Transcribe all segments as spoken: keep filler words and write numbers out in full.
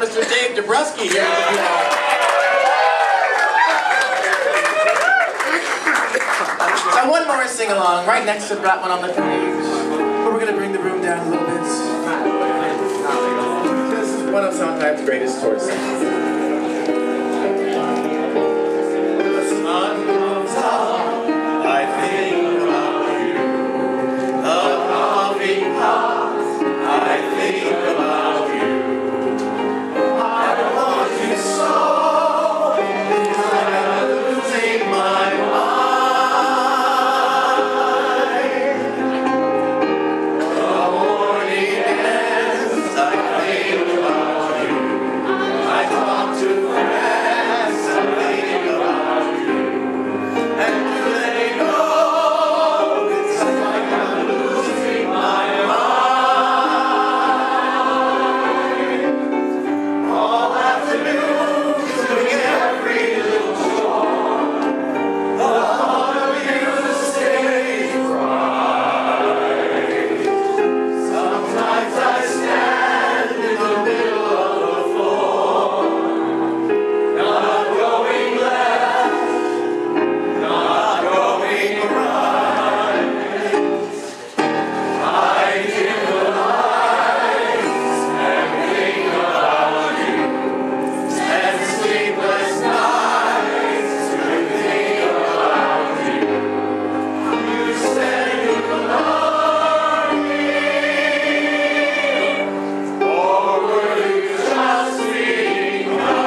Mister Dave Dobrusky here. Now one more sing-along right next to that one on the page. But we're going to bring the room down a little bit. This is one of Sondheim's greatest tour songs. The sun comes up, I think about you. The coffee pot, I think about you. I want you so, I'm losing my mind. The morning ends, I think about you. I talk to friends, I think about you. And do they know it's like I'm losing my mind? All afternoon, doing every little chore. The thought of you stays right. Sometimes I stand in the middle of the floor, not going left, not going right. I dim the lights and think about you. Spend sleepless nights to think about you. You said you loved me, or were you just being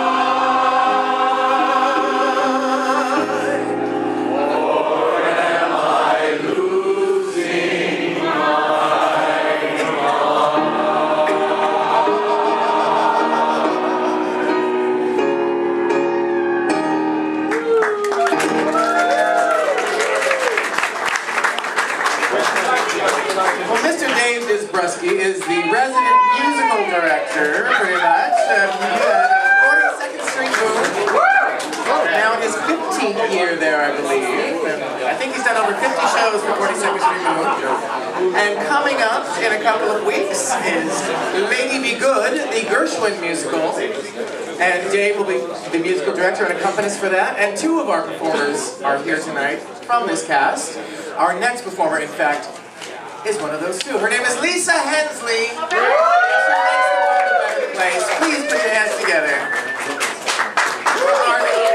kind? Or am I losing my Well, Mister Dave Dobrusky is the resident musical director, pretty much. Um, he had forty-second Street Moon. Now his fifteenth year there, I believe. And I think he's done over fifty shows for forty-second Street Moon. And coming up in a couple of weeks is Lady Be Good, the Gershwin musical. And Dave will be the musical director and accompanist for that. And two of our performers are here tonight from this cast. Our next performer, in fact, is one of those two. Her name is Lisa Hensley. She makes the world a better place. Please put your hands together. Our Lisa.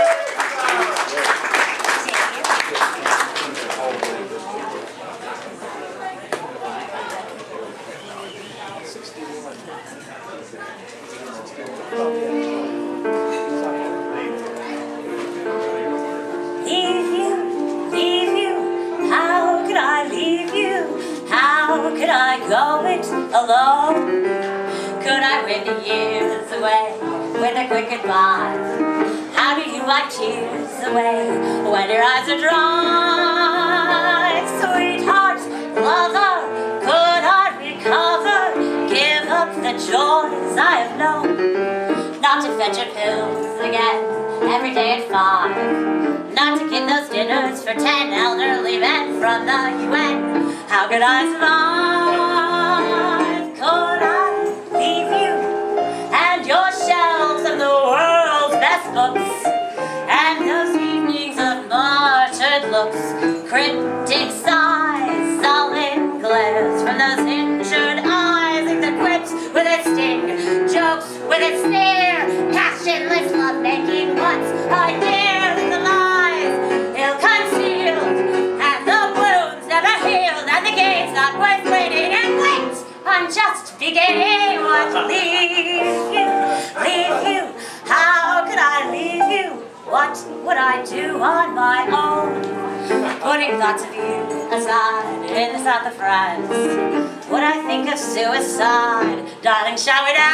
Leave you, leave you, how could I leave you? How could I go it alone? Could I win the years away with a quick goodbye? How do you wipe tears away when your eyes are dry? Sweetheart, lover, could I recover? Give up the joys I have known? Not to fetch your pills again every day at five. Not to get those dinners for ten elderly men from the U N. How could I survive? Could I leave you and your shelves of the world's best books and those evenings of martyred looks, cryptic sighs, sullen glares from those injured eyes, and the quips with its sting, jokes with its sneer, passionless love-making once I dare the lies ill-concealed, and the wounds never healed, and the game's not worth waiting. And wait, I'm just beginning. What leave you, leave you? How could I leave you? What would I do on my own? Putting thoughts of you aside in the south of France, would I think of suicide? Darling, shall we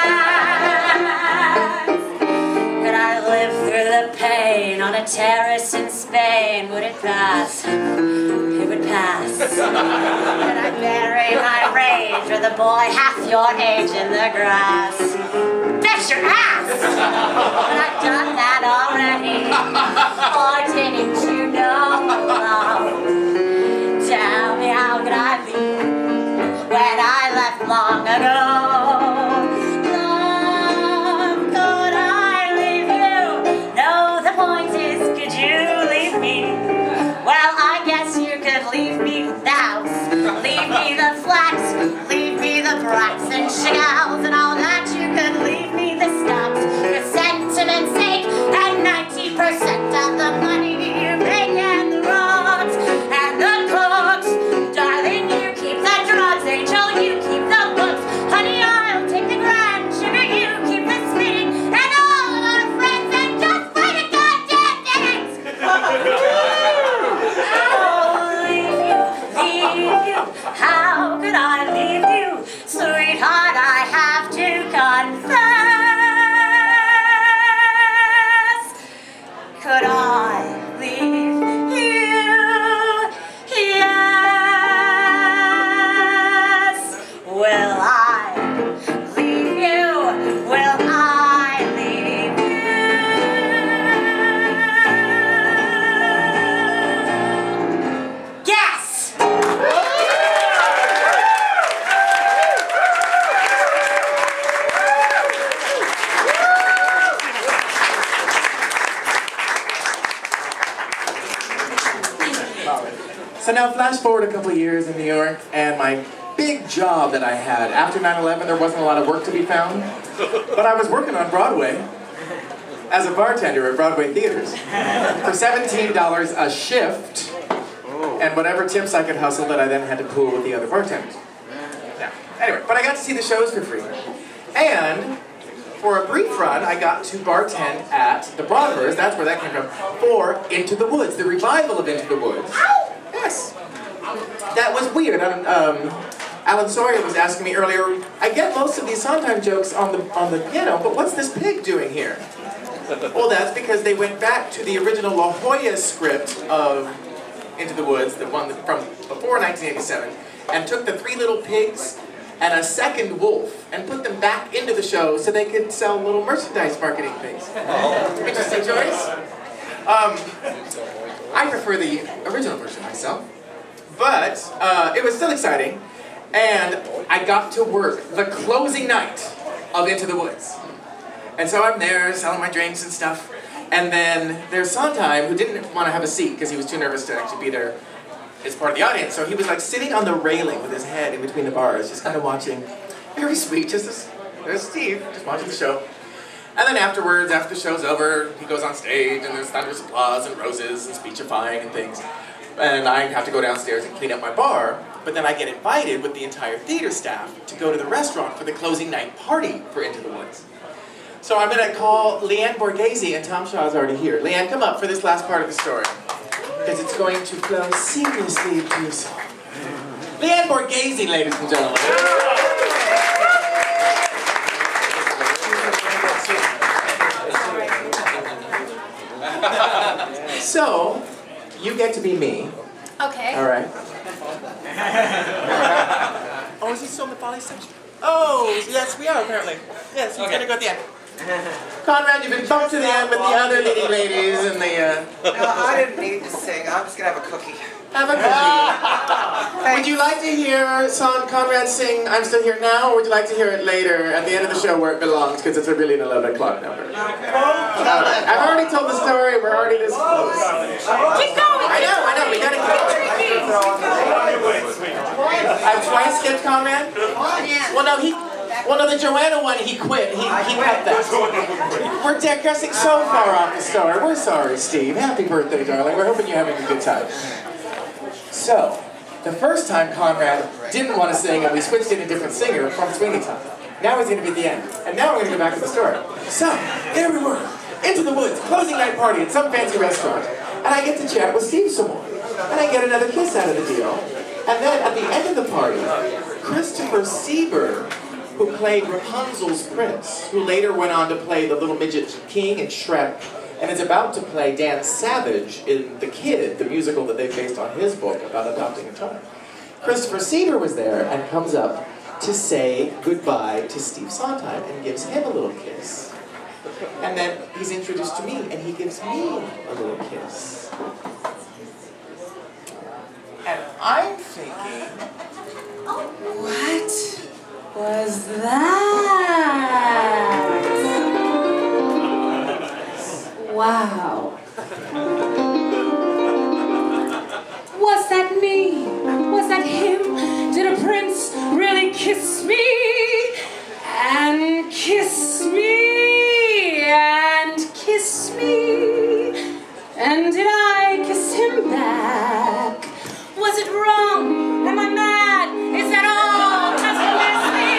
dance? Could I live through the pain on a terrace in Spain? Would it pass? It would pass. Could I bury my rage with a boy half your age in the grass? Bet your ass! But I've done that already. Or didn't you know? Tell me, how could I be when I left long ago? Long So now flash forward a couple of years in New York, and my big job that I had, after nine eleven, there wasn't a lot of work to be found, but I was working on Broadway as a bartender at Broadway theaters for seventeen dollars a shift, and whatever tips I could hustle that I then had to pool with the other bartenders. Yeah. Anyway, but I got to see the shows for free. And for a brief run, I got to bartend at the Broadway, that's where that came from, for Into the Woods, the revival of Into the Woods. Yes. That was weird. Um, Alan Sawyer was asking me earlier, I get most of these Sondheim jokes on the, on the piano, but what's this pig doing here? Well, that's because they went back to the original La Jolla script of Into the Woods, the one from before nineteen eighty-seven, and took the three little pigs and a second wolf and put them back into the show so they could sell little merchandise marketing things. Interesting choice. Um, I prefer the original version myself, but uh, it was still exciting, and I got to work the closing night of Into the Woods. And so I'm there selling my drinks and stuff, and then there's Sondheim, who didn't want to have a seat because he was too nervous to actually be there as part of the audience. So he was like sitting on the railing with his head in between the bars, just kind of watching. Very sweet, just as, there's Steve, just watching the show. And then afterwards, after the show's over, he goes on stage and there's thunderous applause and roses and speechifying and things. And I have to go downstairs and clean up my bar, but then I get invited with the entire theater staff to go to the restaurant for the closing night party for Into the Woods. So I'm going to call Leanne Borghesi, and Tom Shaw's already here. Leanne, come up for this last part of the story, because it's going to flow seamlessly into your song. Leanne Borghesi, ladies and gentlemen. So, you get to be me. Okay. All right. Oh, is he still in the poly section? Oh, yes, we are apparently. Yes, he's okay. Gonna go at the end. Conrad, you've been bumped to the end with the other leading ladies and the. Uh... No, I didn't need to sing. I'm just gonna have a cookie. Have a cookie. Would you like to hear Son Conrad sing "I'm Still Here Now," or would you like to hear it later at the end of the show where it belongs, because it's a really an eleven o'clock number? Okay. Uh, I've already told the story. We're already this close. Keep going. I know. I know. We gotta keep going. I've twice skipped Conrad. Well, no, he. Well, no, the Joanna one, he quit. He, he cut that. We're digressing so far off the story. We're sorry, Steve. Happy birthday, darling. We're hoping you're having a good time. So, the first time Conrad didn't want to sing, and we switched in a different singer from Sweeney Todd. Now he's going to be at the end. And now we're going to go back to the story. So, there we were. Into the Woods, closing night party at some fancy restaurant. And I get to chat with Steve some more. And I get another kiss out of the deal. And then, at the end of the party, Christopher Sieber, who played Rapunzel's prince, who later went on to play the Little Midget King in Shrek, and is about to play Dan Savage in The Kid, the musical that they based on his book about adopting a child. Christopher Sieber was there and comes up to say goodbye to Steve Sondheim and gives him a little kiss. And then he's introduced to me, and he gives me a little kiss. And I'm thinking, what was that? Wow. Was that me? Was that him? Did a prince really kiss me? And kiss me? And kiss me? And did I kiss him back? Was it wrong? Am I mad? Is that all? Does he miss me?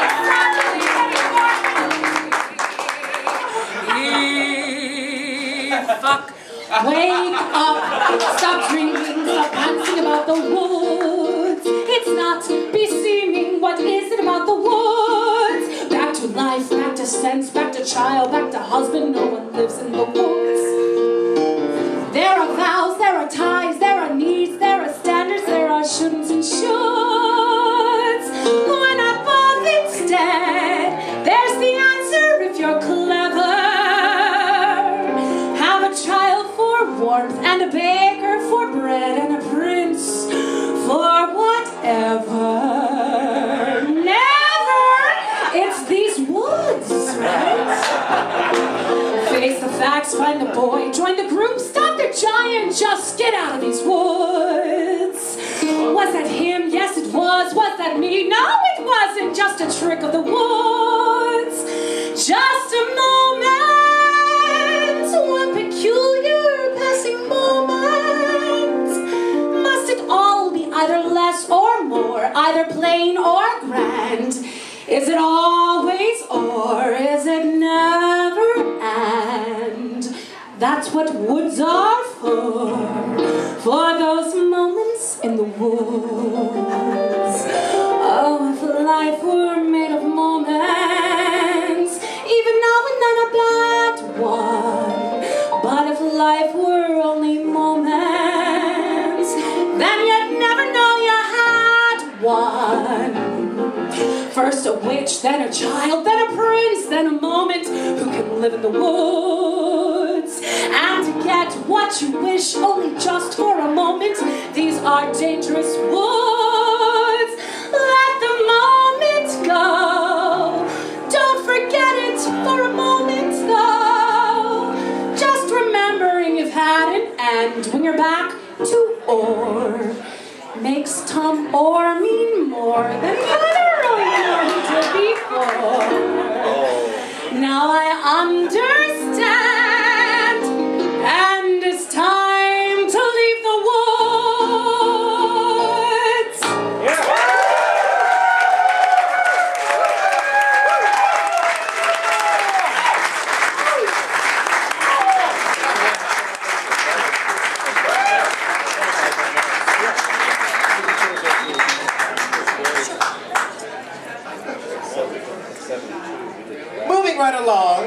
Was it suddenly fuck. Wake up, stop drinking, stop dancing about the woods. It's not beseeming, what is it about the woods? Back to life, back to sense, back to child, back to husband, no one lives in the woods. There are vows, there are ties, there are needs, there are standards, there are shouldn'ts and shoulds. Why not both instead? There's the answer if you're clever. Have a child for warmth and a baker for bread and a prince for whatever. Never! It's these woods, right? Face the facts, find the boy, join the group, stop the giant, just just get out of these woods. Was that him? Yes, it was. Was that me? No, it wasn't. Just a trick of the woods. Just a moment. One peculiar passing moment. Must it all be either less or more, either plain or grand? Is it always or is it never and? That's what woods are for, for those moments in the woods. Oh, if life were made of moments, even now and then a bad one. But if life were only moments, then you'd never know you had one. First a witch, then a child, then a prince, then a moment. Who can live in the woods and to get what you wish only just for a moment? These are dangerous woods. Let the moment go. Don't forget it for a moment though. Just remembering you've had an end when you're back to or. Makes Tom or mean more than literally more he did before. Now I understand, and it's time to leave the woods. Right along.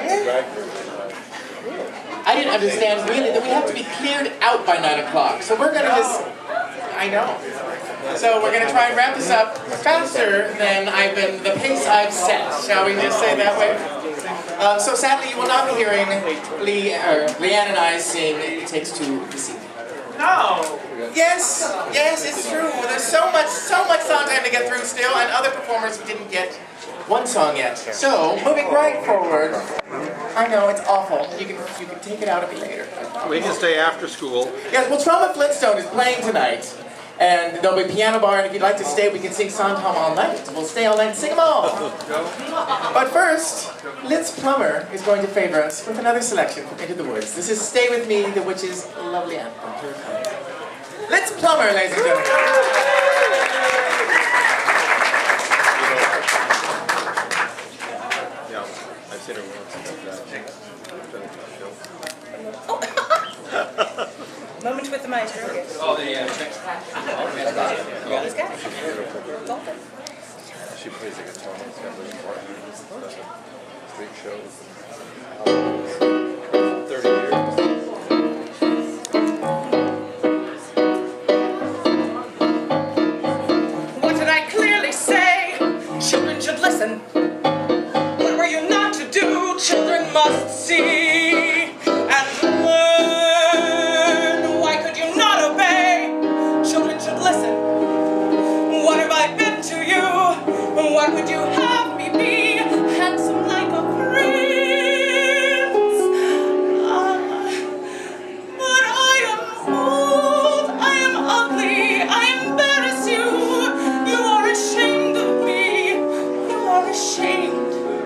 I didn't understand really that we have to be cleared out by nine o'clock. So we're gonna just, I know. So we're gonna try and wrap this up faster than I've been, the pace I've set. Shall we just say that way? Uh, so sadly, you will not be hearing Lee, or Leanne and I sing It Takes Two this evening. No. Yes, yes, it's true. There's so much, so much Sondheim to get through still, and other performers who didn't get one song yet. So, moving right forward. I know, it's awful. You can you can take it out of me later. We can stay after school. Yes, well, Trauma Flintstone is playing tonight. And there'll be a piano bar, and if you'd like to stay, we can sing Sondheim all night. We'll stay all night and sing them all. But first, Litz Plummer is going to favor us with another selection from Into the Woods. This is Stay With Me, the Witch's lovely anthem. Here it comes. Litz Plummer, ladies and gentlemen. I've seen her once. Moment with the maestro. Oh, yeah. He's got it. She plays the guitar. It's got really important. Big shows. thirty years. What did I clearly say? Children should listen. What were you not to do? Children must see and learn. Why could you not obey? Children should listen. What have I been to you? What would you have me be? Handsome like a prince. Ah, but I am old. I am ugly. I embarrass you. You are ashamed of me. You are ashamed.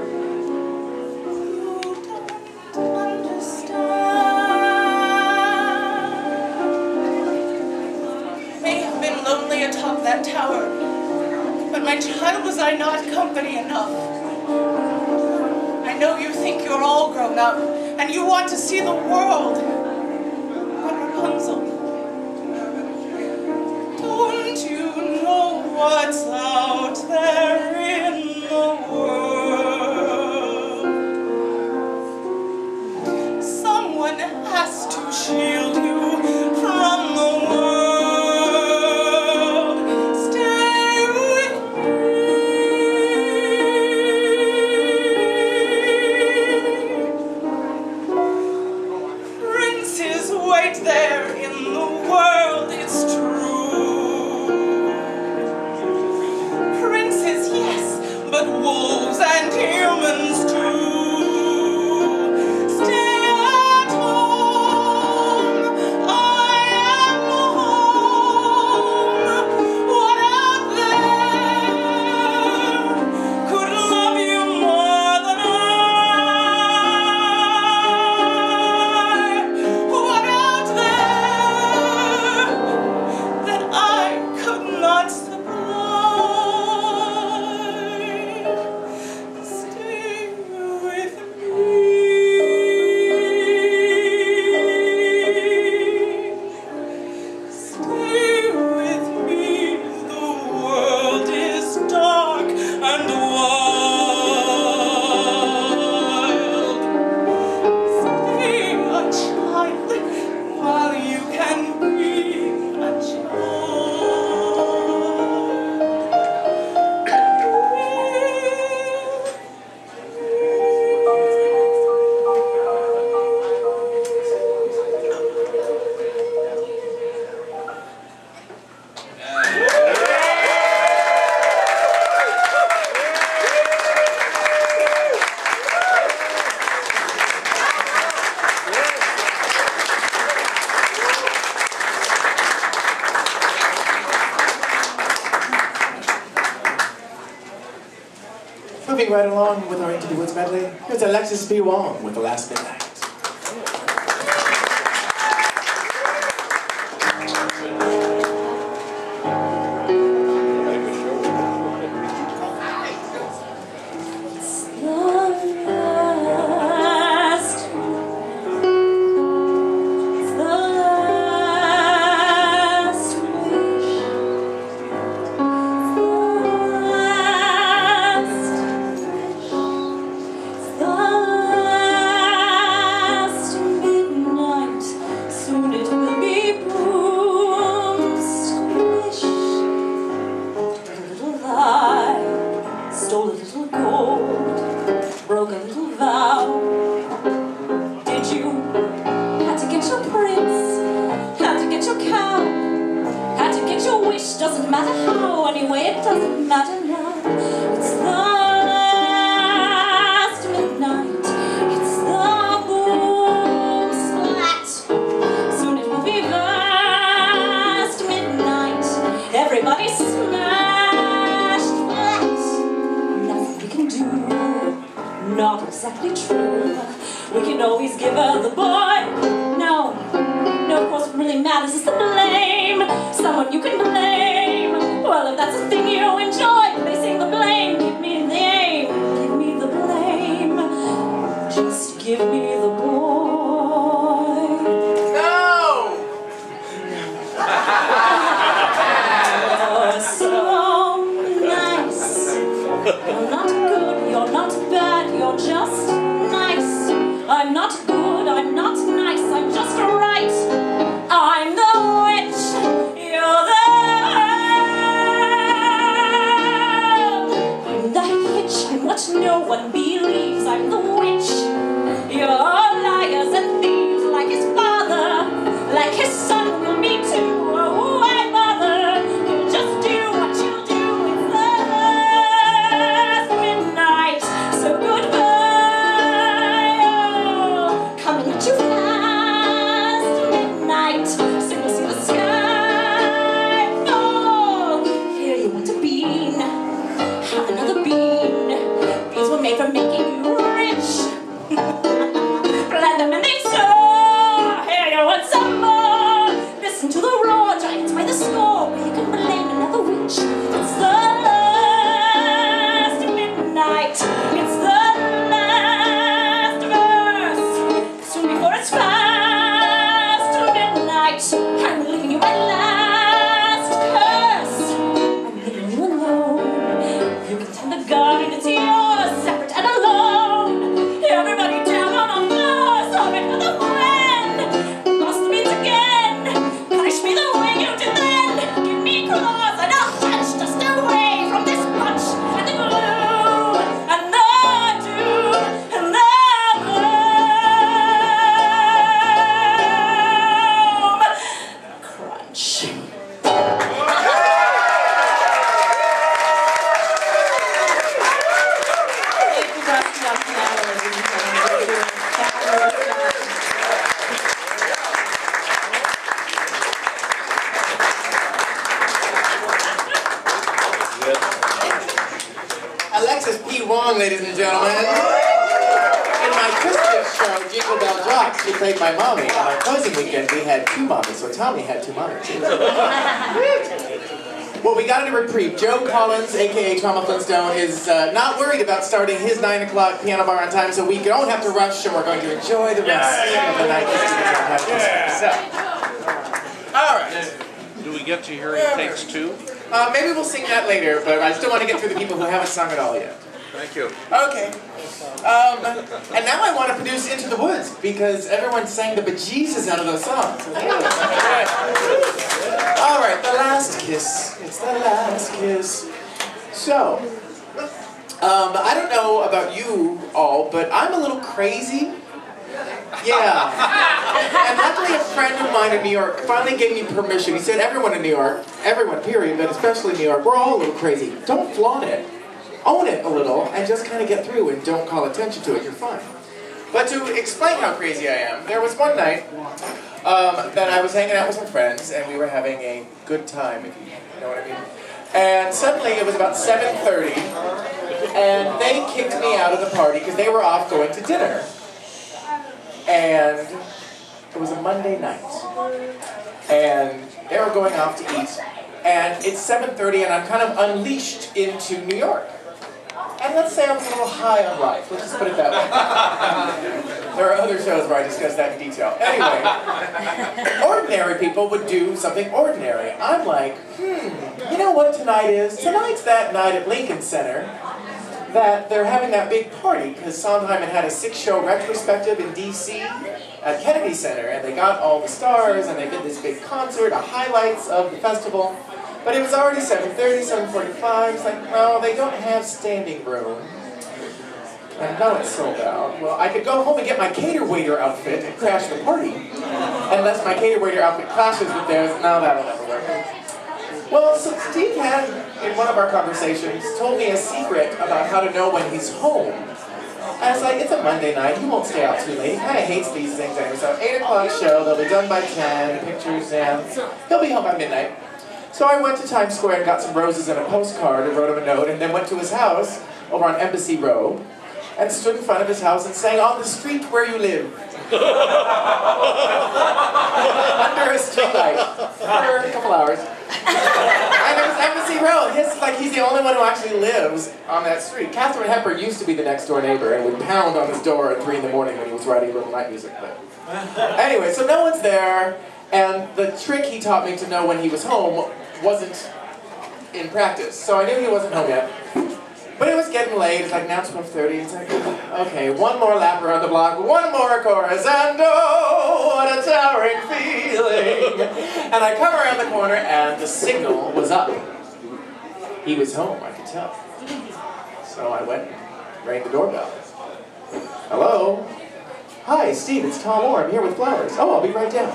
Atop that tower, but my child, was I not company enough? I know you think you're all grown up, and you want to see the world, but Rapunzel, don't you know what's out there in the world? Someone has to shield you from the world. There in Stay with me, the world is dark and wild. Stay a child while you can be a child. Moving right along with our Into the Woods medley, here's Alexis P. Wong with The Last Midnight. Alexis P. Wong, ladies and gentlemen. In my Christmas show, Jingle Bell Drops, she played my mommy. On our closing weekend, we had two mommies, so Tommy had two mommies. Well, we got in a reprieve. Joe Collins, a k a. Trauma Flintstone, is uh, not worried about starting his nine o'clock piano bar on time, so we don't have to rush, and we're going to enjoy the rest of the night. So, all right. get to hear It Takes Two? Uh, maybe we'll sing that later, but I still want to get through the people who haven't sung it all yet. Thank you. Okay. Um, and now I want to produce Into the Woods, because everyone sang the bejesus out of those songs. All right, The Last Kiss. It's the last kiss. So, um, I don't know about you all, but I'm a little crazy. Yeah. And luckily a friend of mine in New York finally gave me permission. He said, everyone in New York, everyone period, but especially New York, we're all a little crazy. Don't flaunt it. Own it a little and just kind of get through and don't call attention to it. You're fine. But to explain how crazy I am, there was one night um, that I was hanging out with some friends and we were having a good time, if you know what I mean. And suddenly it was about seven thirty and they kicked me out of the party because they were off going to dinner. And it was a Monday night. And they were going off to eat. And it's seven thirty and I'm kind of unleashed into New York. And let's say I was a little high on life. Let's just put it that way. There are other shows where I discuss that in detail. Anyway, ordinary people would do something ordinary. I'm like, hmm, you know what tonight is? Tonight's that night at Lincoln Center that they're having that big party because Sondheim had had a six-show retrospective in D C at Kennedy Center, and they got all the stars, and they did this big concert, a highlights of the festival. But it was already seven thirty, seven forty-five. It's like, no, they don't have standing room. And now it's sold out. Well, I could go home and get my cater waiter outfit and crash the party. Unless my cater waiter outfit clashes with theirs, no, that'll never work. Well, so Steve had, in one of our conversations, told me a secret about how to know when he's home. And I was like, it's a Monday night, he won't stay out too late. He kind of hates these things anyway. So eight o'clock show, they'll be done by ten, pictures, and he'll be home by midnight. So I went to Times Square and got some roses and a postcard and wrote him a note, and then went to his house over on Embassy Row and stood in front of his house and sang On the Street Where You Live. Under a streetlight for a couple hours. And it was Embassy Row. His, like, he's the only one who actually lives on that street. Katharine Hepburn used to be the next door neighbor and would pound on his door at three in the morning when he was writing little night music. But anyway, so no one's there, and the trick he taught me to know when he was home wasn't in practice. So I knew he wasn't home yet. But it was getting late. It's like now twelve thirty. It's like, okay, one more lap around the block, one more chorus, and oh, what a towering feeling. And I come around the corner, and the signal was up. He was home, I could tell. So I went and rang the doorbell. Hello? Hi, Steve, it's Tom Orr. I'm here with flowers. Oh, I'll be right down.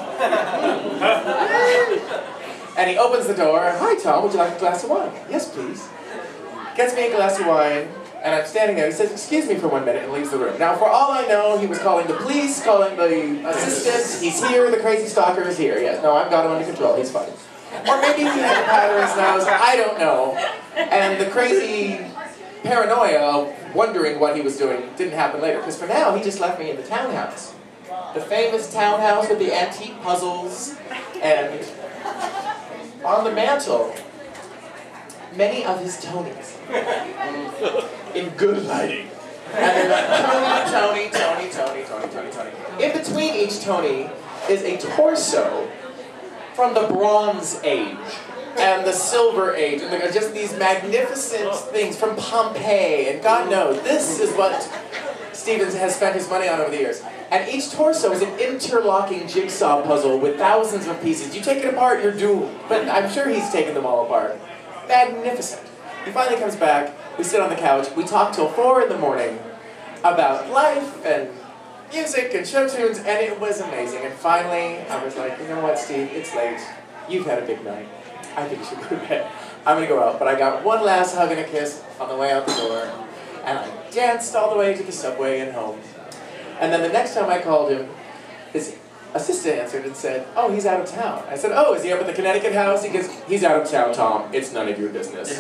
And he opens the door. Hi, Tom, would you like a glass of wine? Yes, please. Gets me a glass of wine, and I'm standing there. He says, excuse me for one minute, and leaves the room. Now, for all I know, he was calling the police, calling the assistants. He's here, the crazy stalker is here. Yes, no, I've got him under control. He's fine. Or maybe he had a powder in his nose. I don't know. And the crazy paranoia of wondering what he was doing didn't happen later. Because for now, he just left me in the townhouse. The famous townhouse with the antique puzzles, and on the mantle, many of his Tonys. In good lighting. And then like, Tony, Tony, Tony, Tony, Tony, Tony. In between each Tony is a torso from the Bronze Age and the Silver Age. And they're just these magnificent things from Pompeii. And God knows, this is what Stevens has spent his money on over the years. And each torso is an interlocking jigsaw puzzle with thousands of pieces. You take it apart, you're doomed. But I'm sure he's taken them all apart. Magnificent. He finally comes back, we sit on the couch, we talk till four in the morning about life and music and show tunes, and it was amazing. And finally, I was like, you know what, Steve, it's late. You've had a big night. I think you should go to bed. I'm gonna go out. But I got one last hug and a kiss on the way out the door, and I danced all the way to the subway and home. And then the next time I called him, his assistant answered and said, oh, he's out of town. I said, oh, is he up at the Connecticut house? He goes, he's out of town, Tom. It's none of your business.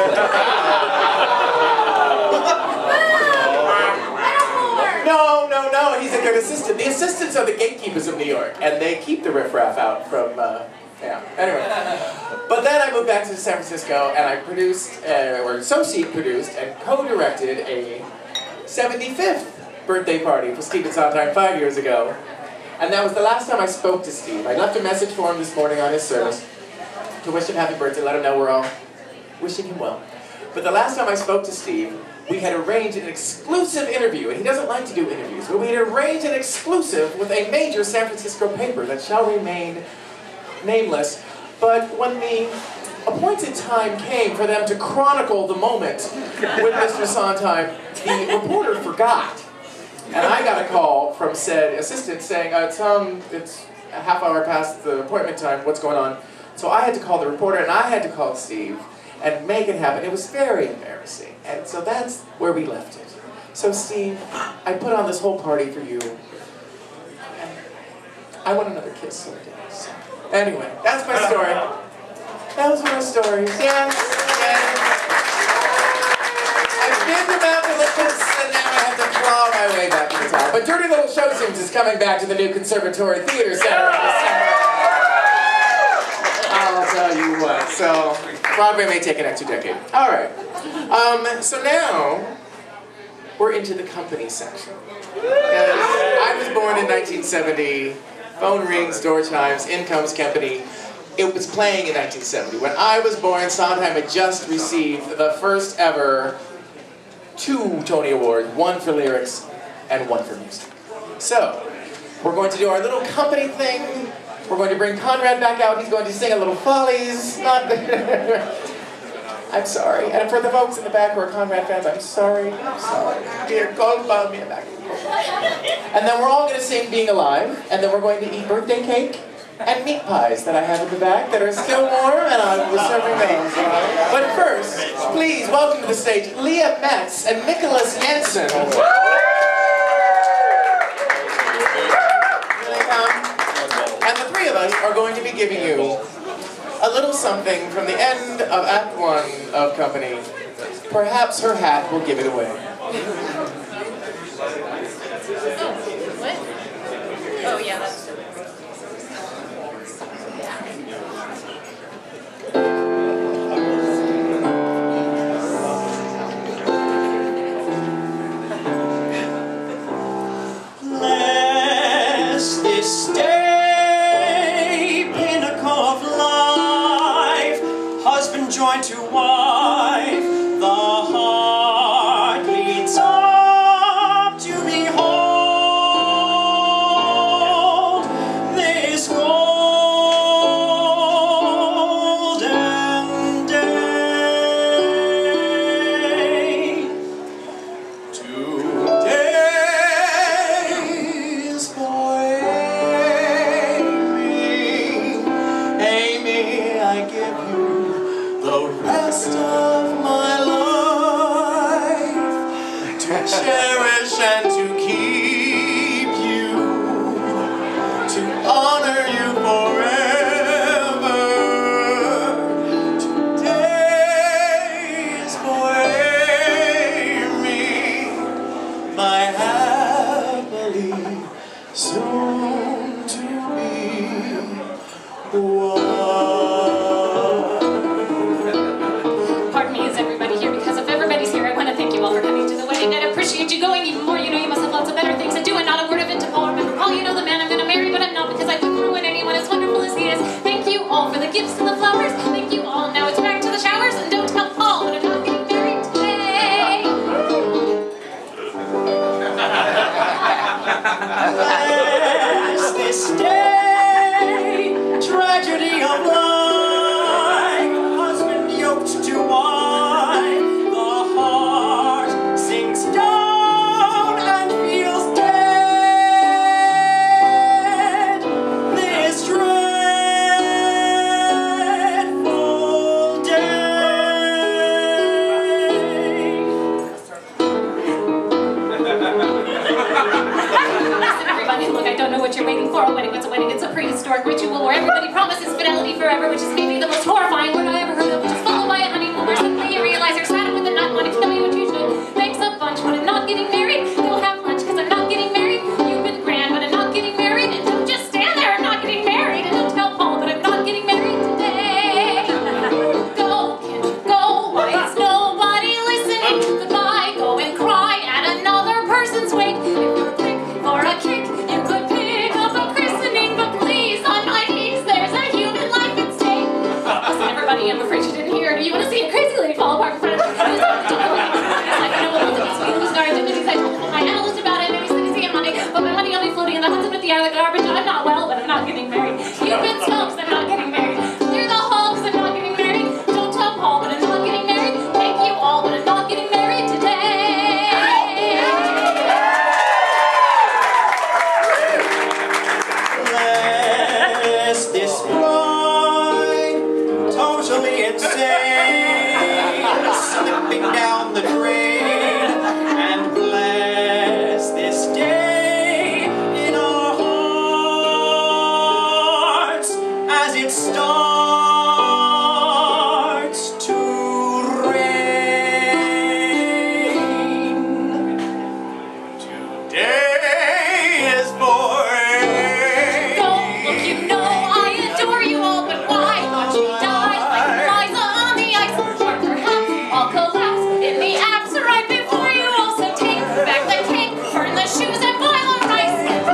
No, no, no, he's a good assistant. The assistants are the gatekeepers of New York, and they keep the riffraff out from, uh, yeah, anyway. But then I moved back to San Francisco, and I produced, uh, or associate produced, and co-directed a seventy-fifth birthday party for Stephen Sondheim five years ago. And that was the last time I spoke to Steve. I left a message for him this morning on his service. to wish him happy birthday, let him know we're all wishing him well. But the last time I spoke to Steve, we had arranged an exclusive interview, and he doesn't like to do interviews, but we had arranged an exclusive with a major San Francisco paper that shall remain nameless. But when the appointed time came for them to chronicle the moment with Mister Sondheim, the reporter forgot. And I got a call from said assistant saying, uh, Tom, it's a half hour past the appointment time, what's going on? So I had to call the reporter, and I had to call Steve and make it happen. It was very embarrassing. And so that's where we left it. So Steve, I put on this whole party for you. And I want another kiss someday. So anyway, that's my story. Those were my stories. Yes. Yes. I've been to Mount Olympus, and now I have to claw my way back to the top. But Dirty Little Show Tunes is coming back to the new Conservatory Theater Center in December. I'll tell you what. So Broadway may take an extra decade. All right. Um, so now we're into the company section. I was born in nineteen seventy. Phone rings, door chimes, in comes company. It was playing in nineteen seventy. When I was born, Sondheim had just received the first ever two Tony Awards, one for lyrics and one for music. So, we're going to do our little company thing. We're going to bring Conrad back out. He's going to sing a little Follies. Not I'm sorry. And for the folks in the back who are Conrad fans, I'm sorry. I'm sorry. Dear God, love me back. And then we're all going to sing Being Alive. And then we're going to eat birthday cake and meat pies that I have in the back that are still warm, and I will serving those. But first, please welcome to the stage Lia Metz and Nicholas Yenson. Here they come. And the three of us are going to be giving you a little something from the end of Act One of Company. Perhaps her hat will give it away. Oh, what? Oh, yeah, that's... Bless this day, pinnacle of life, husband joined to wife, the heart leads up to behold this golden day. Today is for Amy. Amy, I give you the rest of my life to cherish and to keep you, to honor you forever. Today is for Amy, my happily soon to be one. Pardon me, is everybody here? Because if everybody's here, I want to thank you all for coming to the wedding. I appreciate you going even more. You know, you must have lots of better things to do, and not a word of it to Paul. Remember, Paul, you know the man I'm going to marry, but I'm not because I couldn't ruin anyone as wonderful as he is. Thank you all for the gifts and the flowers. Thank you all. Now it's back to the showers, and don't tell Paul that I'm not getting married today. Bless this day, tragedy of life, husband yoked to wife, the heart sinks down and feels dead. This dreadful day. Listen, everybody, look, I don't know what you're waiting for. A wedding, what's a wedding? It's a prehistoric ritual where everybody promises fidelity forever, which is maybe the most horrifying word I ever heard of, which is followed by a honeymoon where suddenly you realize you're saddled with a nut, want to kill you what you should. Thanks a bunch, but I'm not getting married. Go have lunch, because I'm not getting married. You've been grand, but I'm not getting married. And don't just stand there, I'm not getting married. And don't tell Paul, but I'm not getting married today. Go, kid, go, why is nobody listening? Goodbye, go and cry at another person's wake. If you're quick for a kick, you could pick up a christening, but please, on my knees, there's a human life at stake. A everybody. I'm afraid she didn't hear. Do you want to see a crazy lady fall apart in front of her? It was like, you know, what was it? It's Wheels Garden. I told my analyst about it. Maybe somebody see it Monday. But my honey, I'll be floating in the Hudson with the air like garbage. I'm not well, but I'm not getting married. You've been smokes. I'm not getting married. Clear the hall, because I'm not getting married. Don't tell Paul, but I'm not getting married. Thank you all, but I'm not getting married today. Bless this bride, totally insane, slipping down the drain, and bless this day in our hearts as it starts to rain. Today is born. Don't look, you know I adore you all, but why won't you die like Liza on the ice? Or perhaps I'll collapse in the apse right before you also take back the cake, burn the shoes, and boil the rice.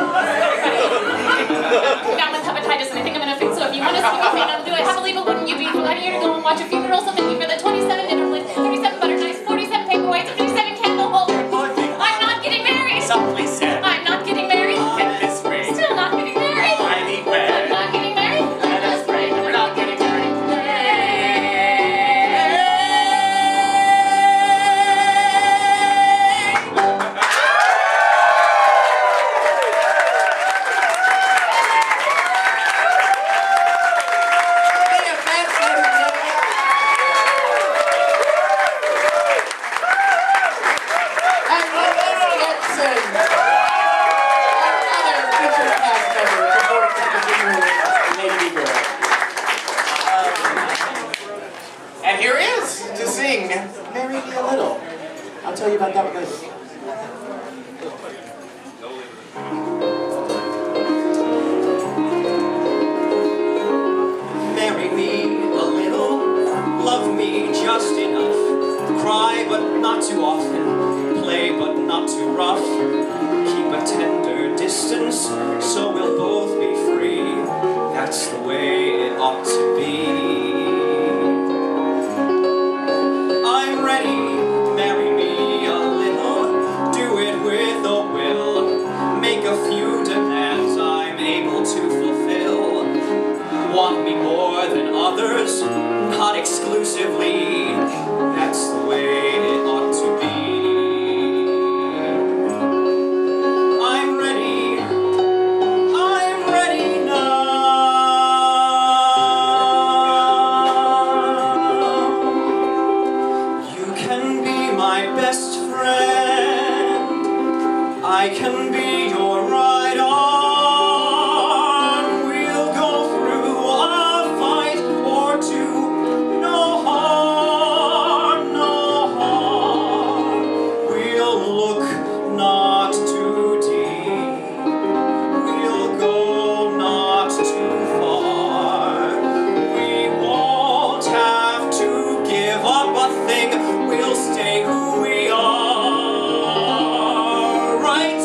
I'm down with hepatitis, and I think I'm gonna fix. So if you want to see me faint, I'll do it. How believe it wouldn't you be glad here to go and watch a funeral? So thank you for the twenty-seven dinner plates, thirty-seven butter knives, forty-seven paperweights, and fifty-seven candle holders. I'm not getting married. Softly said, I'm not getting married. let this ring. Still not getting married. I need I'm red. not getting married. Let us pray that we're not getting married. Lia Metz, ladies and gentlemen. And Elaine Yenson, our other featured cast member for forty-second Street Lady Girl. And here he is to sing Marry Me a Little. I'll tell you about that one later. Marry me a little, love me just enough, cry but not too often, play but not too rough, keep a tender distance so we'll both be free, that's the way it ought to be. I'm ready, marry me a little, do it with a will, make a few demands I'm able to fulfill. Want me more than others, not exclusively, that's the way it ought to be. I'm ready, I'm ready now. You can be my best friend, I can be your right arm. We'll go through a fight or two, no harm, no harm. We'll look not too deep, we'll go not too far. We won't have to give up a thing, we'll stay who we are, right?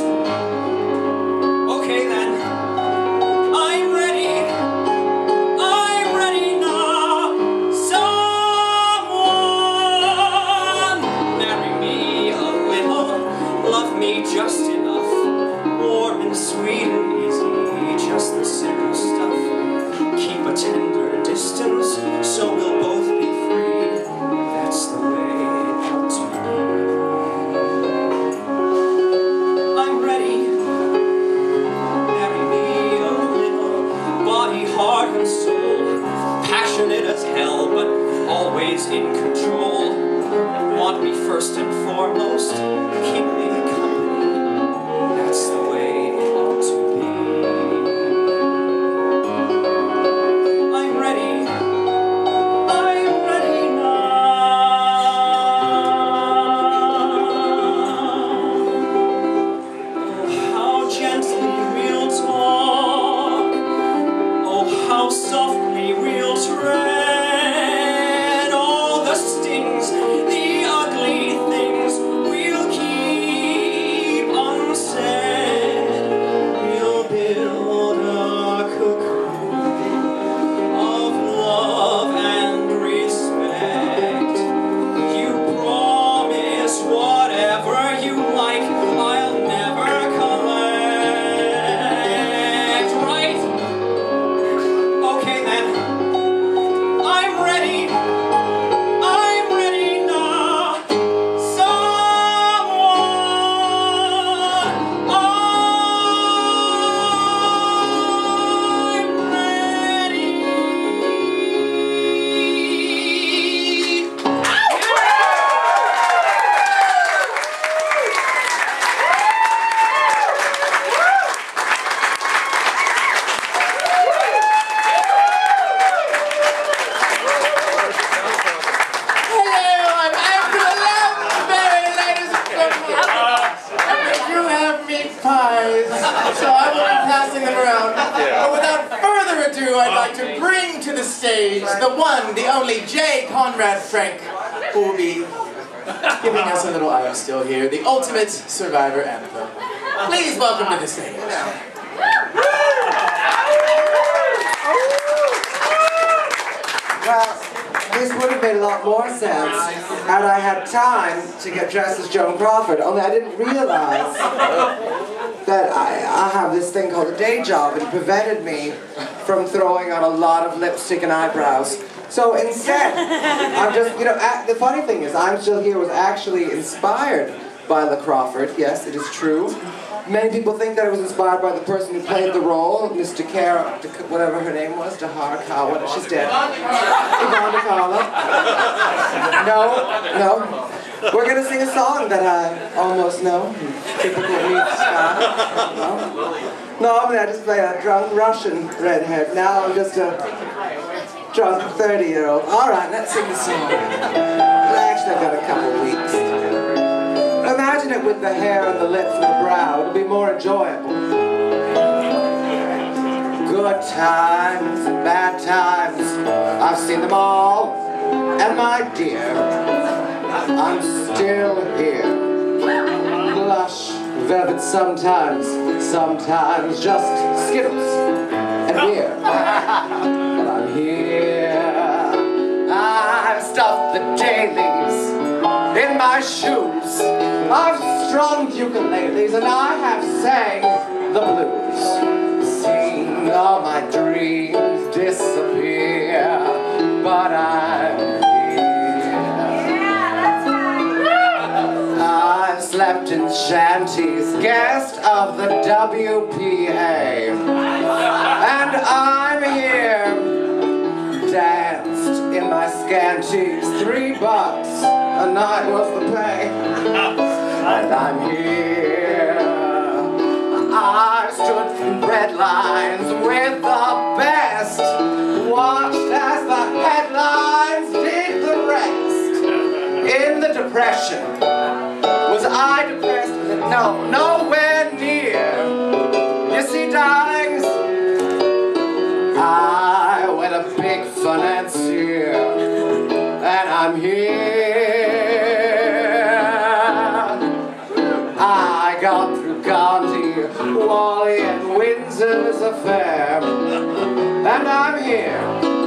Okay then, I'm ready, I'm ready now. Someone marry me a little, love me just enough, warm and sweet and easy, just the simple stuff. Keep a tender distance so we'll both be free, that's the way it ought to be. I'm ready, marry me a little, body, heart, and soul, passionate as hell, but always in control. Want me first and foremost, keep me company, that's the way it ought to be. I'm ready, I'm ready now. Oh, how gently we'll talk, oh, how softly we'll tread, all the stings, the ugly things we'll keep stage, the one, the only J. Conrad Frank, who will be giving us a little I'm Still Here, the ultimate Survivor anthem. Please welcome to the stage. Well, this would have made a lot more sense had I had time to get dressed as Joan Crawford, only I didn't realize that I, I have this thing called a day job. It prevented me from throwing on a lot of lipstick and eyebrows. So instead, I'm just, you know, the funny thing is, I'm Still Here was actually inspired by La Crawford. Yes, it is true. Many people think that it was inspired by the person who played the role, Mister Cara, whatever her name was, Dahar Kawa. She's dead. Yvonne Kala. No, no. We're gonna sing a song that I almost know. Typical me style. No, no, I mean I just play a drunk Russian redhead. Now I'm just a drunk thirty-year-old. All right, let's sing the song. Well, actually, I've got a couple weeks. Imagine it with the hair and the lips and the brow. It'll be more enjoyable. Good times and bad times, I've seen them all. And my dear, I'm still here. Lush, velvet sometimes, sometimes just Skittles and beer. But I'm here. I've stuffed the dailies in my shoes. I've strummed ukuleles and I have sang the blues. Seen all my dreams disappear, but I'm I've slept in shanties, guest of the W P A. And I'm here, danced in my scanties, three bucks a night was the pay. And I'm here, I stood in red lines with the best, watched as the headlines did the rest. In the depression, was I depressed? No, nowhere near. You see, darlings, I went a big financier, and I'm here. I got through Gandhi, Wally, and Windsor's affair, and I'm here.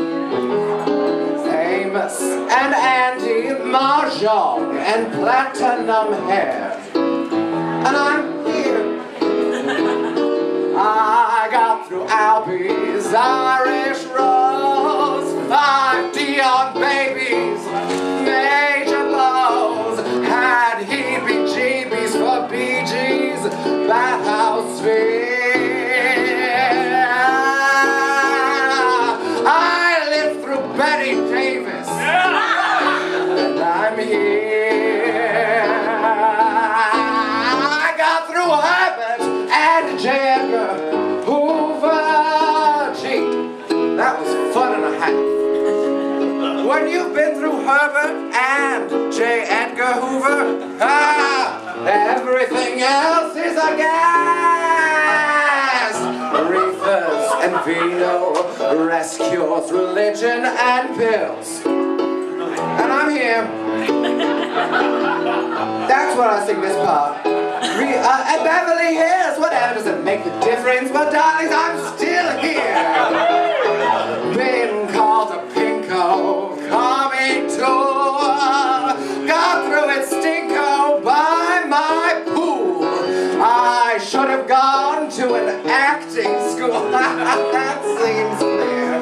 Amos and Andy, Mahjong, and platinum hair. And I'm here. I got through Albie's Irish Rose, five Dion babies, major blows, had heebie-jeebies for Bee Gees, bathhouse sphere. I lived through Betty Davis, and I'm here. I got through Herbert and J. Edgar Hoover. Gee, that was fun and a half. When you've been through Herbert and J. Edgar Hoover, ah, everything else is a gas. Reefers and vino, rescues, religion and pills. And I'm here. That's what I sing this part. Re uh, at Beverly Hills, whatever, does it make a difference? But darlings, I'm still here. Been called a pinko, coming tour. Got through it stinko by my pool. I should have gone to an acting school. That seems clear.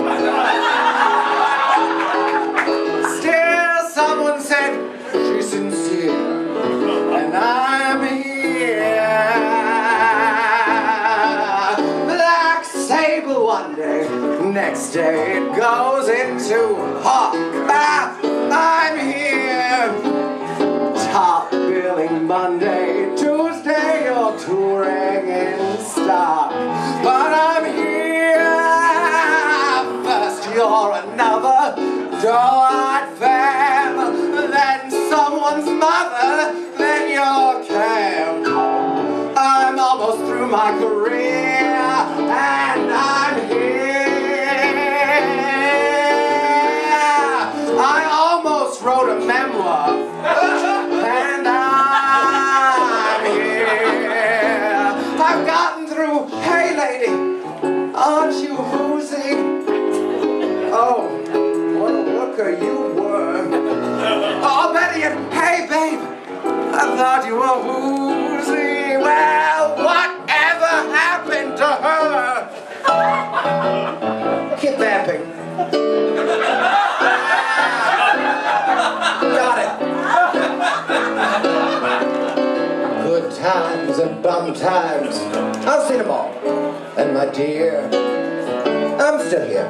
Still, someone said she's sincere, and I'm here. Black sable one day, next day it goes into hawk. Ah, I'm here. Top billing Monday, Tuesday you're touring in stock, but I'm here. First you're another doe-eyed femme, then someone's mother, then your cam. I'm almost through my career, and I'm here. almost wrote a memoir. And I'm here. I've gotten through. Hey, lady, aren't you woozy? Oh, what a looker you were. Oh, better yet, hey, babe, I thought you were woozy. Well, whatever happened to her? Keep vamping. Got it. Good times and bum times. I've seen them all. And my dear, I'm still here.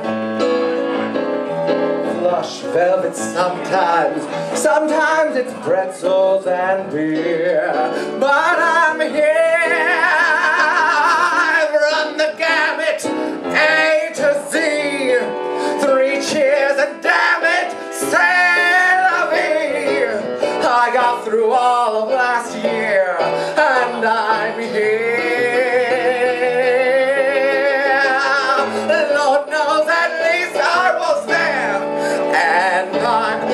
Plush velvet sometimes. Sometimes it's pretzels and beer. But I'm here. I've run the gamut. A to Z. Three cheers and damn it, c'est la vie. I got through all of last year, and I'm here. Lord knows at least I was there, and I'm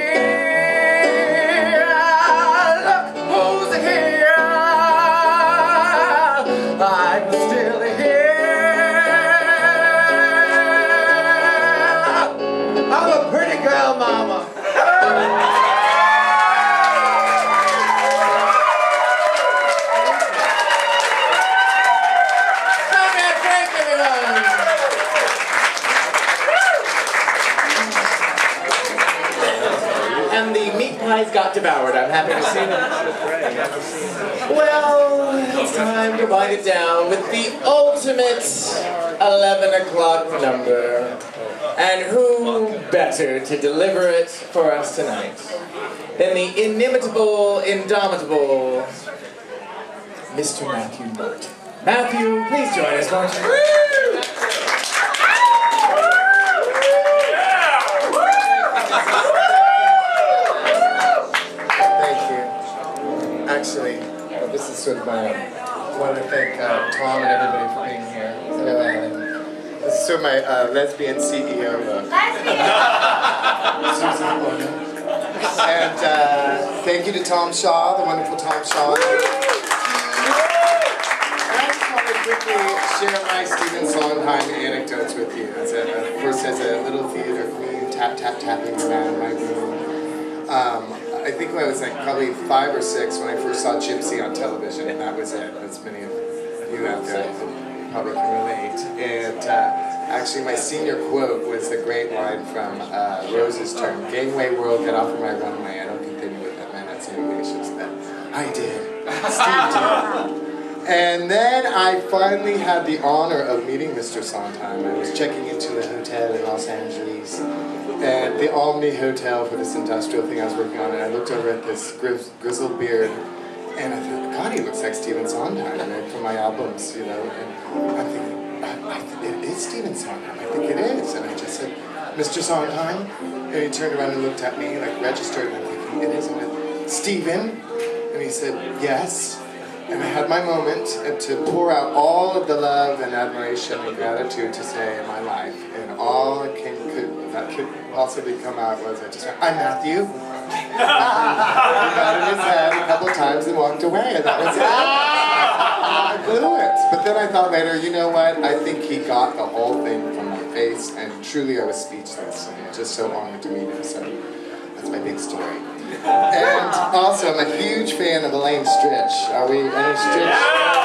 here. Look who's here. I'm still here. I'm a pretty girl, mama. Conrad Frank, everyone. And the meat pies got devoured. I'm happy to see them. Well, it's time to wind it down with the ultimate eleven o'clock number. And who better to deliver it for us tonight than the inimitable, indomitable Mister Matthew Burt. Matthew, please join us, won't you? Thank you. Actually, well, this is sort of my, I want to thank uh, Tom and everybody for being here. Uh, This is sort of my uh, lesbian C E O look. Susan Logan. And uh, thank you to Tom Shaw, the wonderful Tom Shaw. And I just want to quickly share my Stephen Sondheim anecdotes with you. As a, of course, as a little theater queen, tap, tap, tapping around my room. Um, I think when I was like probably five or six when I first saw Gypsy on television, and that was it, as many of you out there probably can relate. And uh, actually my senior quote was the great line from uh, Rose's term, "Gangway world, get off of my runway." I don't think they knew what that meant, that's animations, but I did. Steve did. And then I finally had the honor of meeting Mister Sondheim. I was checking into a hotel in Los Angeles, and the Omni Hotel for this industrial thing I was working on, and I looked over at this grizz grizzled beard, and I thought, God, he looks like Stephen Sondheim, right, from my albums, you know, and I'm thinking, I, I th it is Stephen Sondheim, I think it is, and I just said, "Mister Sondheim," and he turned around and looked at me, like registered, and I'm thinking, it is, and I went, "Stephen?" And he said, "Yes." And I had my moment to pour out all of the love and admiration and gratitude to say in my life. And all that, came, could, that could possibly come out was I just went, "I'm Matthew." He nodded his head a couple times and walked away. And that was it. I blew it. But then I thought later, you know what? I think he got the whole thing from my face. And truly I was speechless. And I'm just so honored to meet him. So that's my big story. And also, I'm a huge fan of Elaine Stritch. Are we any Stritch?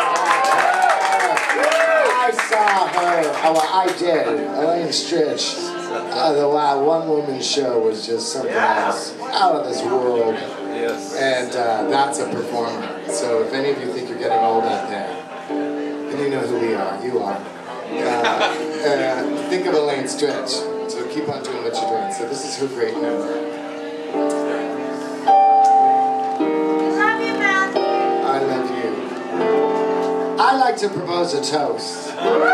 I saw her. Oh, well, I did. Elaine Stritch. Uh, the wow, one-woman show was just something else, out of this world. Yes. And uh, that's a performer. So if any of you think you're getting old out there, then you know who we are. You are. Uh, uh, think of Elaine Stritch. So keep on doing what you're doing. So this is her great number. I'd like to propose a toast.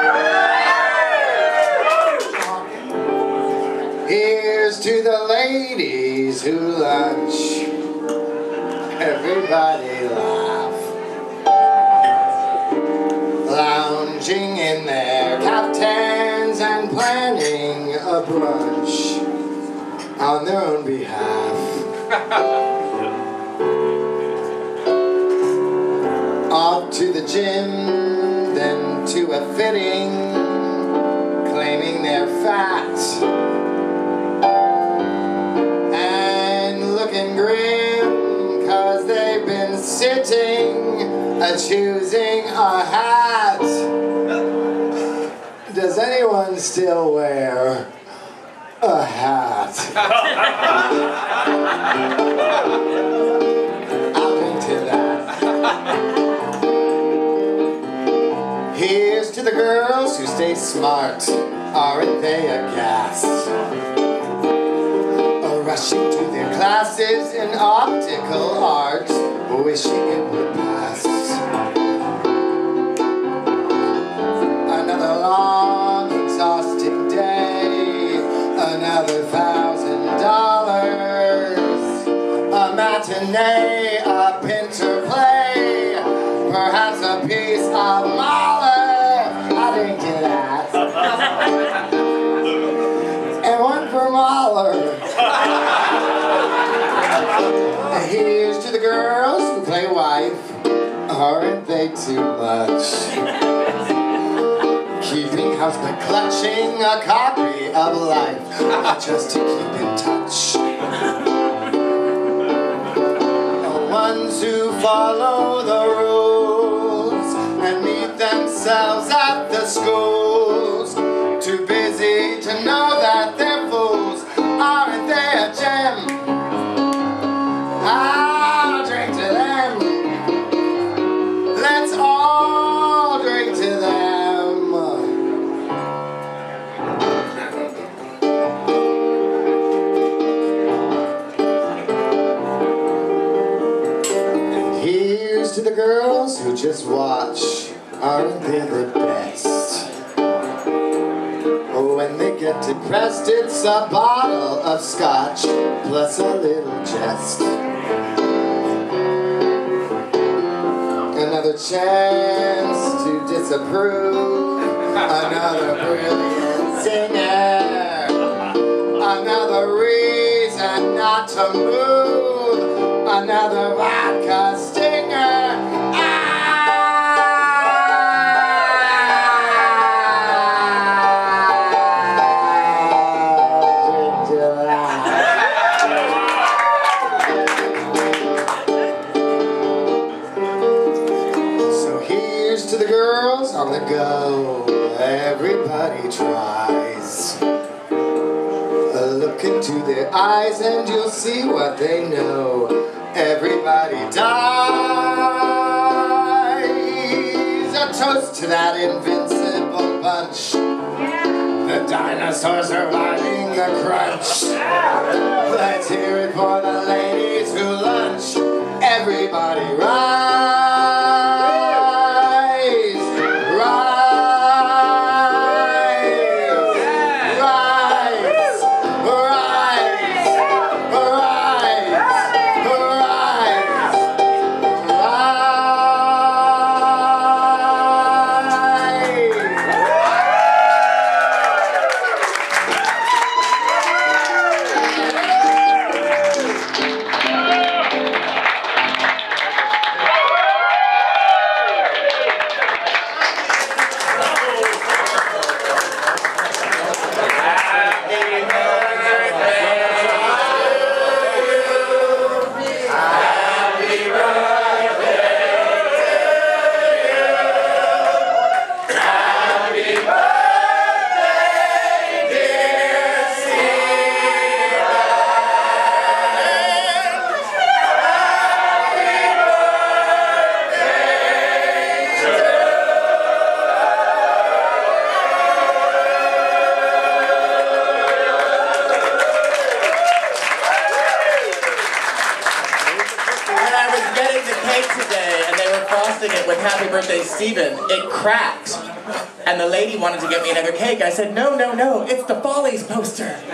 Here's to the ladies who lunch. Everybody laugh. Lounging in their caftans and planning a brunch. on their own behalf. Off to the gym, then to a fitting, claiming they're fat and looking grim, cause they've been sitting, a choosing a hat. Does anyone still wear a hat? I'll drink to that. Here's to the girls who stay smart, aren't they aghast? Rushing to their classes in optical art, wishing it would pass. Another long, exhausting day, another thousand dollars, a matinee, a pinter play, perhaps a piece of Mahler. I didn't get that. And one for Mahler. Here's to the girls who play wife, aren't they too much? Keeping house but clutching a copy of life, just to keep in touch. The ones who follow the rules and meet themselves at the schools, too busy to know that they're fools, aren't they a gem? I'll drink to them. Let's all drink to them. And here's to the girls who just watch, aren't they the best? When they get depressed, it's a bottle of scotch plus a little jest. Another chance to disapprove, another brilliant singer, another reason not to move, another vodka stinger. On the go, everybody tries. Look into their eyes and you'll see what they know. Everybody dies. A toast to that invincible bunch. The dinosaurs surviving the crunch. Let's hear it for the ladies who lunch. Everybody rise. Happy birthday, Stephen, it cracked. And the lady wanted to get me another cake. I said, no, no, no, it's the Follies poster. There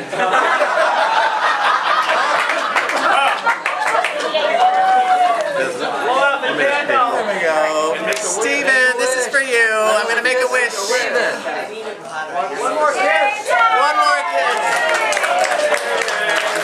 we go. Stephen, this is for you. I'm going to make a wish. One more kiss. One more kiss.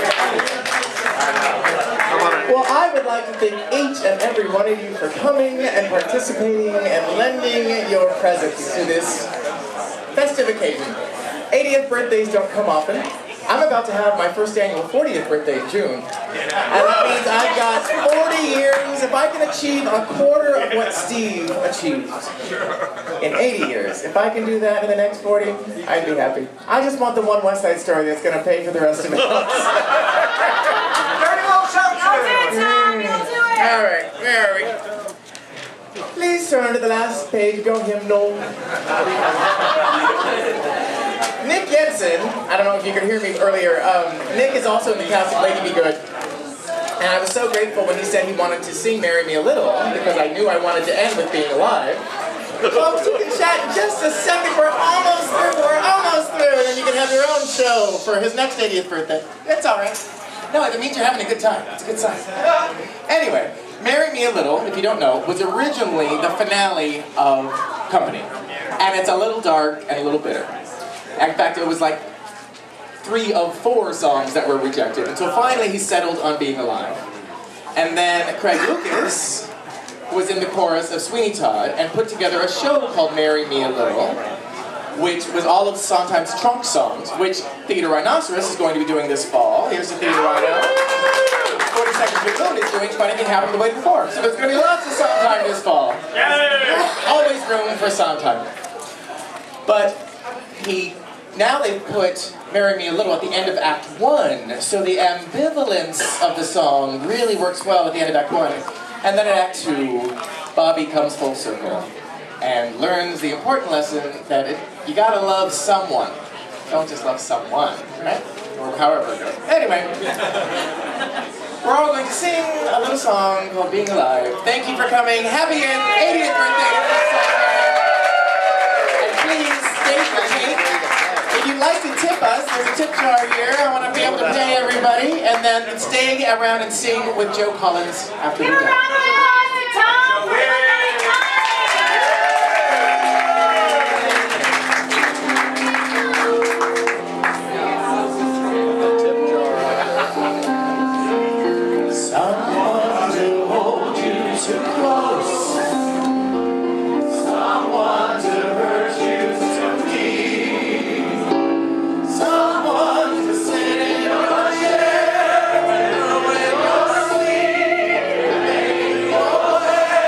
like to thank each and every one of you for coming and participating and lending your presence to this festive occasion. eightieth birthdays don't come often. I'm about to have my first annual fortieth birthday in June. And that means I've got forty years. If I can achieve a quarter of what Steve achieved in eighty years, if I can do that in the next forty, I'd be happy. I just want the one West Side Story that's going to pay for the rest of it. Dirty little show. You'll do it, Tom. You'll do it. All right, there we go. Please turn to the last page, go hymnal. Nick Yenson, I don't know if you could hear me earlier, um, Nick is also in the cast of Lady Be Good. And I was so grateful when he said he wanted to sing Marry Me a Little, because I knew I wanted to end with being alive. Folks, you can chat in just a second, we're almost through, we're almost through, and then you can have your own show for his next eightieth birthday. That's all right. No, it means you're having a good time. It's a good sign. Anyway, Marry Me a Little, if you don't know, was originally the finale of Company. And it's a little dark and a little bitter. In fact, it was like three of four songs that were rejected until finally he settled on Being Alive. And then Craig Lucas was in the chorus of Sweeney Todd and put together a show called Marry Me a Little, which was all of Sondheim's trunk songs, which Theater Rhinoceros is going to be doing this fall. Here's the Theater Rhino. forty-second Street Moon is doing Funny Thing Happened the Way Before. So there's going to be lots of Sondheim this fall. Always room for Sondheim. But he... Now they've put Marry Me a Little at the end of Act One, so the ambivalence of the song really works well at the end of Act One. And then in Act Two, Bobby comes full circle and learns the important lesson that it, you gotta love someone. Don't just love someone, right? Or however it goes. Anyway, we're all going to sing a little song called Being Alive. Thank you for coming. Happy eightieth birthday to this song. And please stay for me. If you'd like to tip us, there's a tip jar here. I want to be able to pay everybody, and then stay around and sing with Joe Collins after we're done. Someone to hold you too close. Someone to hurt you too deep. Someone to sit in your chair when you're asleep and make your way.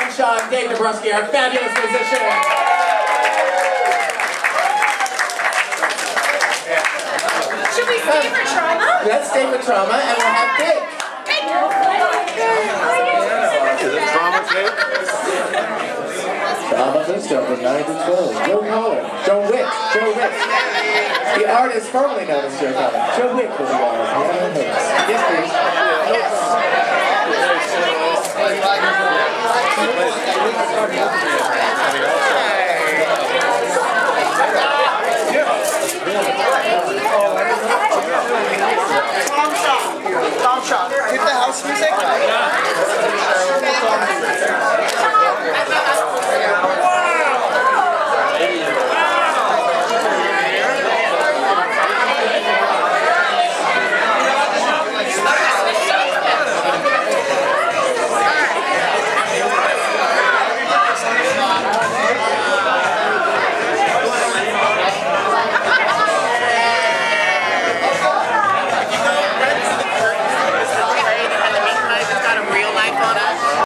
Elaine, Sean, Dave Dobrusky, our fabulous musicians. Should we stay for trauma? Let's stay for trauma, and we'll have cake. Is it trauma cake? Trauma Fisto from nine to twelve. Joe Heller. Joe Wick. Joe Wick. The artist formerly known as Joe Heller. Joe Wick will be our piano host. Yes, please. Tom shot. Tom shot. Hit the house music.